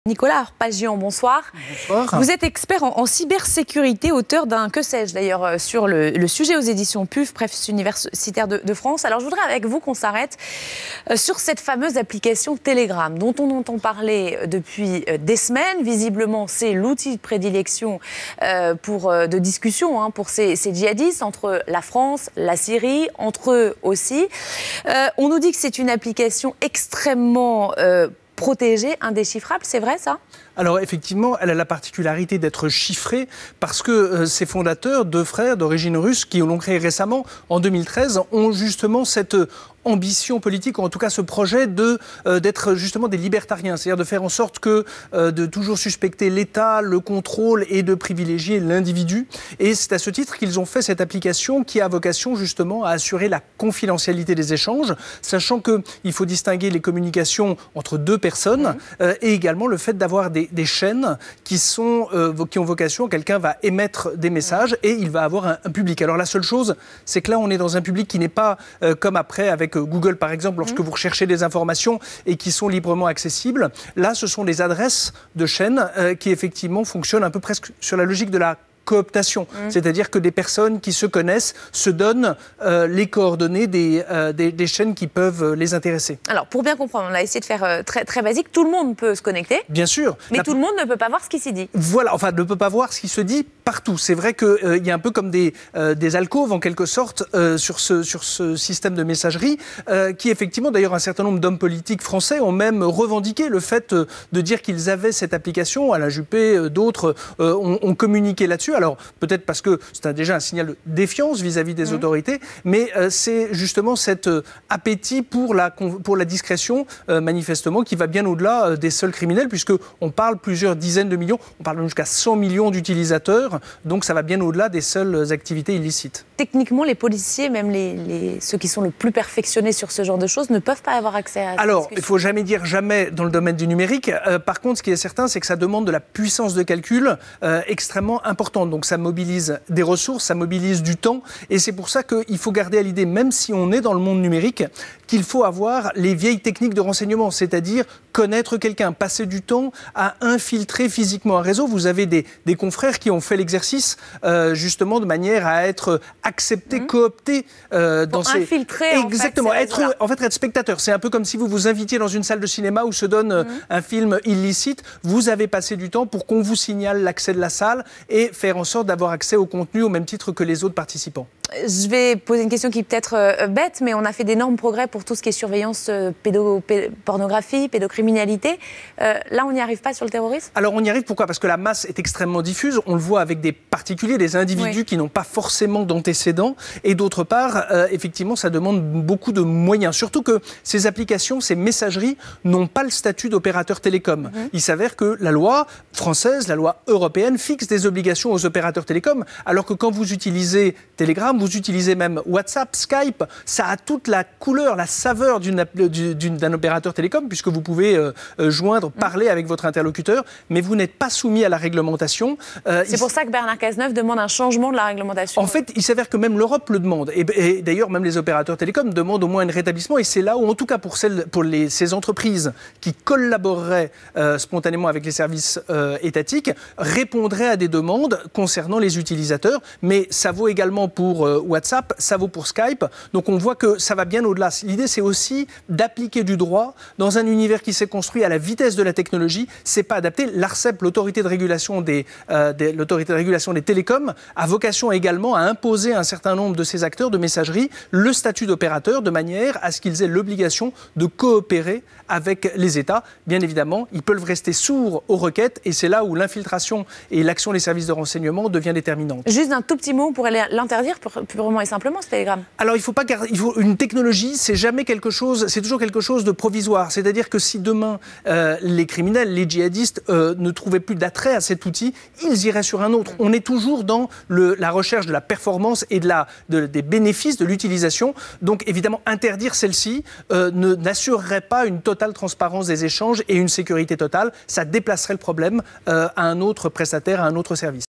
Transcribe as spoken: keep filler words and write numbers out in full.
Nicolas Arpagian, bonsoir. Bonsoir. Vous êtes expert en, en cybersécurité, auteur d'un que sais-je d'ailleurs sur le, le sujet aux éditions P U F, Presse universitaire de, de France. Alors je voudrais avec vous qu'on s'arrête euh, sur cette fameuse application Telegram dont on entend parler depuis euh, des semaines. Visiblement c'est l'outil de prédilection euh, pour, euh, de discussion hein, pour ces, ces djihadistes entre la France, la Syrie, entre eux aussi. Euh, on nous dit que c'est une application extrêmement euh, protégée, indéchiffrable, c'est vrai ça ? Alors effectivement, elle a la particularité d'être chiffrée parce que euh, ses fondateurs, deux frères d'origine russe qui l'ont créé récemment, en deux mille treize, ont justement cette ambition politique, ou en tout cas ce projet de euh, d'être justement des libertariens, c'est-à-dire de faire en sorte que euh, de toujours suspecter l'État, le contrôle et de privilégier l'individu. Et c'est à ce titre qu'ils ont fait cette application qui a vocation justement à assurer la confidentialité des échanges, sachant qu'il faut distinguer les communications entre deux personnes mmh. euh, et également le fait d'avoir des, des chaînes qui, sont, euh, qui ont vocation, quelqu'un va émettre des messages et il va avoir un, un public. Alors la seule chose, c'est que là on est dans un public qui n'est pas euh, comme après avec Google par exemple, lorsque mmh. vous recherchez des informations et qui sont librement accessibles. Là, ce sont des adresses de chaînes euh, qui effectivement fonctionnent un peu presque sur la logique de la cooptation, mmh. c'est-à-dire que des personnes qui se connaissent se donnent euh, les coordonnées des, euh, des, des chaînes qui peuvent les intéresser. Alors, pour bien comprendre, on a essayé de faire euh, très, très basique, tout le monde peut se connecter. Bien sûr. Mais la... tout le monde ne peut pas voir ce qui s'y dit. Voilà, enfin, ne peut pas voir ce qui se dit partout. C'est vrai qu'il euh, y a un peu comme des, euh, des alcôves, en quelque sorte, euh, sur, ce, sur ce système de messagerie, euh, qui, effectivement, d'ailleurs, un certain nombre d'hommes politiques français ont même revendiqué le fait euh, de dire qu'ils avaient cette application. Alain Juppé, euh, d'autres euh, ont, ont communiqué là-dessus. Alors, peut-être parce que c'est un, déjà un signal de défiance vis-à-vis des mmh. autorités, mais euh, c'est justement cet euh, appétit pour la, pour la discrétion, euh, manifestement, qui va bien au-delà euh, des seuls criminels, puisqu'on parle plusieurs dizaines de millions, on parle jusqu'à cent millions d'utilisateurs, donc ça va bien au-delà des seules activités illicites. Techniquement, les policiers, même les, les, ceux qui sont le plus perfectionnés sur ce genre de choses, ne peuvent pas avoir accès à... Alors, il ne faut jamais dire jamais dans le domaine du numérique. Euh, par contre, ce qui est certain, c'est que ça demande de la puissance de calcul euh, extrêmement importante. Donc ça mobilise des ressources, ça mobilise du temps. Et c'est pour ça qu'il faut garder à l'idée, même si on est dans le monde numérique, qu'il faut avoir les vieilles techniques de renseignement, c'est-à-dire connaître quelqu'un, passer du temps à infiltrer physiquement un réseau. Vous avez des, des confrères qui ont fait l'exercice euh, justement de manière à être acceptés, mmh. cooptés euh, dans ces... infiltrer, Exactement, en fait, être, en fait, être spectateur. C'est un peu comme si vous vous invitiez dans une salle de cinéma où se donne mmh. un film illicite. Vous avez passé du temps pour qu'on vous signale l'accès de la salle et faire en sorte d'avoir accès au contenu au même titre que les autres participants. Je vais poser une question qui est peut-être euh, bête, mais on a fait d'énormes progrès pour tout ce qui est surveillance euh, pédo, pédo, pornographie, pédocriminalité. Euh, là, on n'y arrive pas sur le terrorisme ? Alors, on y arrive, pourquoi ? Parce que la masse est extrêmement diffuse. On le voit avec des particuliers, des individus oui. qui n'ont pas forcément d'antécédents. Et d'autre part, euh, effectivement, ça demande beaucoup de moyens. Surtout que ces applications, ces messageries n'ont pas le statut d'opérateur télécom. Mm-hmm. Il s'avère que la loi française, la loi européenne, fixe des obligations aux opérateurs télécoms, alors que quand vous utilisez Telegram, vous utilisez même WhatsApp, Skype, ça a toute la couleur, la saveur d'une, d'une, d'un opérateur télécom, puisque vous pouvez euh, joindre, parler avec votre interlocuteur, mais vous n'êtes pas soumis à la réglementation. Euh, C'est il... pour ça que Bernard Cazeneuve demande un changement de la réglementation. En fait, il s'avère que même l'Europe le demande, et, et d'ailleurs même les opérateurs télécoms demandent au moins un rétablissement, et c'est là où, en tout cas pour, celles, pour les, ces entreprises qui collaboreraient euh, spontanément avec les services euh, étatiques, répondraient à des demandes concernant les utilisateurs, mais ça vaut également pour euh, WhatsApp, ça vaut pour Skype, donc on voit que ça va bien au-delà. L'idée, c'est aussi d'appliquer du droit dans un univers qui s'est construit à la vitesse de la technologie. C'est pas adapté. L'ARCEP, l'autorité de régulation des, euh, des, l'autorité de régulation des télécoms, a vocation également à imposer à un certain nombre de ces acteurs de messagerie le statut d'opérateur de manière à ce qu'ils aient l'obligation de coopérer avec les États. Bien évidemment, ils peuvent rester sourds aux requêtes et c'est là où l'infiltration et l'action des services de renseignement devient déterminante. Juste un tout petit mot, on pourrait l'interdire purement et simplement, ce Telegram. Alors, il faut pas garder, il faut, une technologie, c'est jamais quelque chose, c'est toujours quelque chose de provisoire. C'est-à-dire que si demain, euh, les criminels, les djihadistes euh, ne trouvaient plus d'attrait à cet outil, ils iraient sur un autre. On est toujours dans le, la recherche de la performance et de la, de, des bénéfices de l'utilisation. Donc, évidemment, interdire celle-ci euh, ne, n'assurerait pas une totale transparence des échanges et une sécurité totale. Ça déplacerait le problème euh, à un autre prestataire, à un autre service.